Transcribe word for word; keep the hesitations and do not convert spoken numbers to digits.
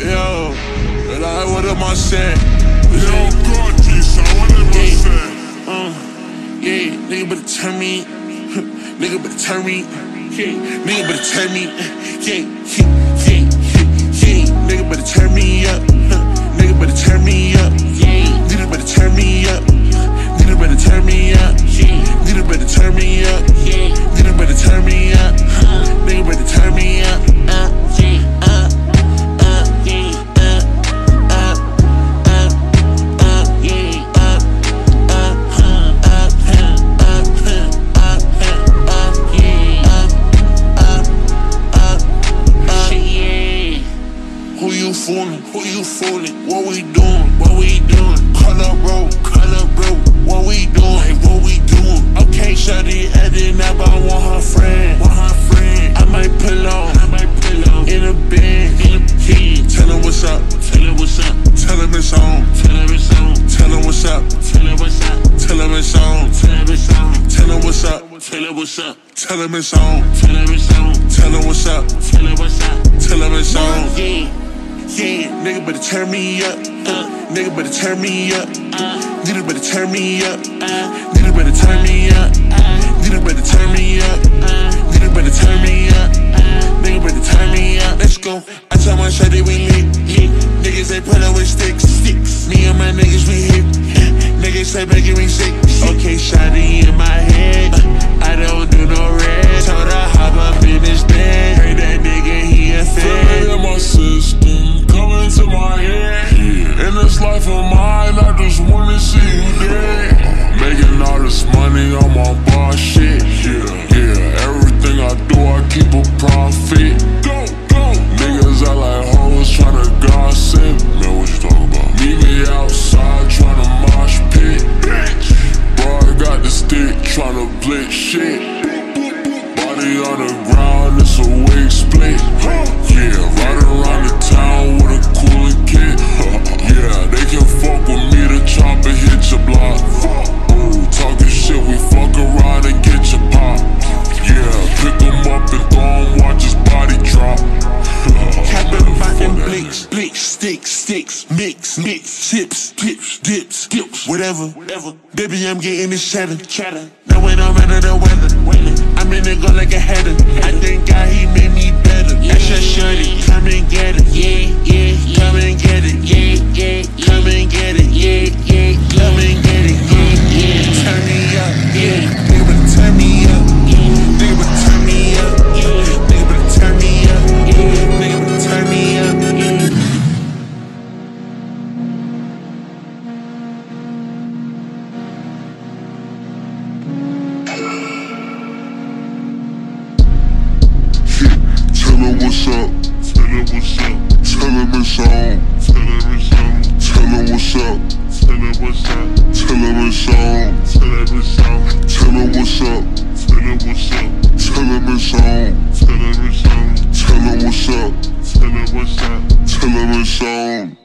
Yo, like, what am I saying? Yo, God, G-Son, what am I saying? Uh, yeah, nigga better turn me. Nigga better turn me. Yeah, nigga better turn me. Yeah, yeah, yeah, yeah, yeah. Nigga better turn me up. Nigga better turn me up. Yeah, nigga better turn me up. Nigga better turn me up. Yeah, nigga better turn me up. Yeah, nigga better turn me up. Nigga better turn me up. Uh, yeah, uh, uh, yeah, uh, uh, uh, uh, yeah, uh, uh, uh, uh, uh, uh, uh, yeah, uh, uh, uh, yeah. Who you fooling? Who you fooling? What we doing? What we doing? Cut up, bro. Cut up, bro. What we doing? Hey, what we doing? Okay, shawty adding up. I want her friend. Want her friend. I might pull on. I might pull on. In a band. In a band. Tell her what's up. Tell her what's up. Tell her it's on. Tell her it's on. Tell her what's up. Tell her what's up. Tell her it's on. Tell her it's on. Tell her what's up. Tell her what's up. Tell her it's on. Tell her it's on. Tell her what's up. Tell her what's up. Tell her it's on. Yeah. Yeah, nigga better turn me up. Uh, nigga better turn me up. Uh, nigga better turn me up. Uh, nigga better turn me up. Uh, nigga better turn me up. Uh, nigga better turn me up. Uh, nigga better turn me up. Let's go. I tell my shawty we lit. Lit. Niggas they put up with sticks. Sticks. Me and my niggas we hit. Niggas say making me sick. Okay, shawty in my head. Uh, I don't do no red. Told her hop up in this bed. Heard that nigga he a fan. In my system, coming to my head. Yeah. In this life of mine, I just wanna see you dead. Making all this money on my boss shit. Yeah, yeah. Everything I do, I keep a profit. Go, go. Niggas I like hoes tryna gossip. Man, what you talking about? Meet me outside tryna mosh pit. Bitch. Bro, I got the stick tryna blitz shit. Body on the ground, it's a wig split. Yeah, right around the town with a cooler kid. Yeah, they can fuck with me, the chopper hit your block. Ooh, talking shit, we fuck around and get your pop. Yeah, pick him up and throw him, watch his body drop. Capping fighting blicks, blicks, sticks, sticks, mix, mix, chips, dips, dips, dips, whatever, whatever. Baby, I'm getting this cheddar, cheddar. Now when I'm under the weather, I'm in the go like a header. I thank God he made me better. That's your shorty, come and get it, yeah, yeah. Come and get it, yeah, yeah. Come and get it, yeah, yeah. Come and get it, yeah, yeah. Turn me up, yeah. Nigga better turn me up, yeah. Nigga better turn me up, yeah. Nigga better turn me up, yeah. Nigga better turn me up, yeah. Tell her what's up. Tell her what's up. Tell her it's on. Tell her it's on. Tell her what's up. Tell her what's up. Tell her it's on. Tell her it's on. Tell her what's up. Tell her what's up. Tell her it's on. Tell her it's on. Tell her what's up. Tell her what's up. Tell her it's on.